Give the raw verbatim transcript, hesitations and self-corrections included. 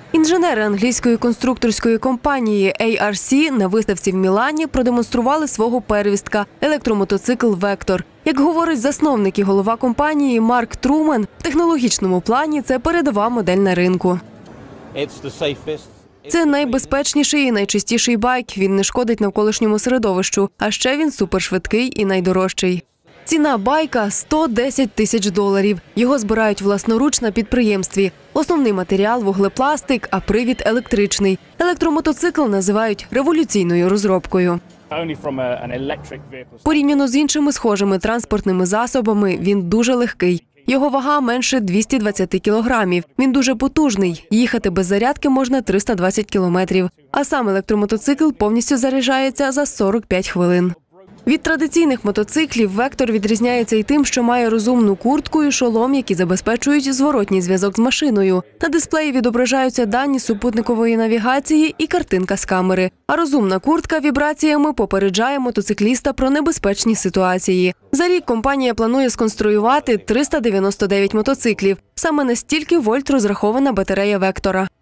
Інженери англійської конструкторської компанії ей ар сі на виставці в Мілані продемонстрували свого первістка – електромотоцикл «Вектор». Як говорить засновник і голова компанії Марк Труман, в технологічному плані це передова модель на ринку. Це найбезпечніший і найчистіший байк, він не шкодить навколишньому середовищу, а ще він супершвидкий і найдорожчий. Ціна байка – сто десять тисяч доларів. Його збирають власноруч на підприємстві. Основний матеріал – вуглепластик, а привід – електричний. Електромотоцикл називають революційною розробкою. Порівняно з іншими схожими транспортними засобами, він дуже легкий. Його вага менше двохсот двадцяти кілограмів. Він дуже потужний. Їхати без зарядки можна триста двадцять кілометрів. А сам електромотоцикл повністю заряджається за сорок п'ять хвилин. Від традиційних мотоциклів «Вектор» відрізняється і тим, що має розумну куртку і шолом, які забезпечують зворотній зв'язок з машиною. На дисплеї відображаються дані супутникової навігації і картинка з камери. А розумна куртка вібраціями попереджає мотоцикліста про небезпечні ситуації. За рік компанія планує сконструювати триста дев'яносто дев'ять мотоциклів. Саме на стільки вольт розрахована батарея «Вектора».